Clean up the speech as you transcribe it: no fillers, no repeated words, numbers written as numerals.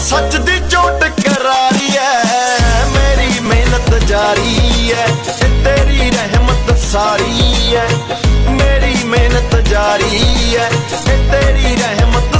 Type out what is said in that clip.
सच दी चोट करारी है, मेरी मेहनत जारी है, तेरी रहमत सारी है, मेरी मेहनत जारी है, तेरी रहमत